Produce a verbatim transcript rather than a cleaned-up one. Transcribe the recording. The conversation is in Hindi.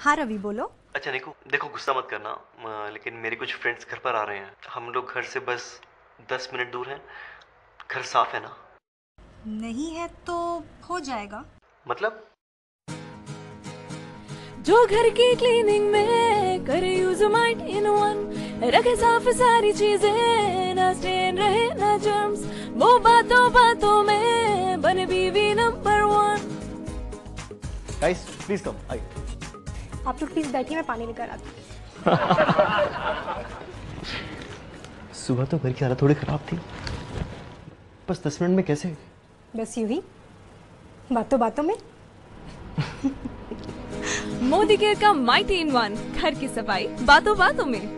हाँ रवि बोलो। अच्छा निकू, देखो गुस्सा मत करना, अ, लेकिन मेरे कुछ फ्रेंड्स घर पर आ रहे हैं। हम लोग घर से बस दस मिनट दूर हैं। घर साफ है ना? नहीं है तो हो जाएगा। मतलब जो घर की क्लीनिंग में करे यूज माइट इन वन, रखे साफ सारी चीजें, ना स्टेन रहे ना जर्म्स, वो बातों बातों में बने बीवी number one. Guys please come, I. आप लोग प्लीज बैठिए, मैं पानी लेकर आती हूँ। सुबह तो घर की हालत थोड़ी खराब थी, बस दस मिनट में कैसे? बस यूं ही बातों बातों में। मोदी केयर का माइटी इन वन, घर की सफाई बातों बातों में।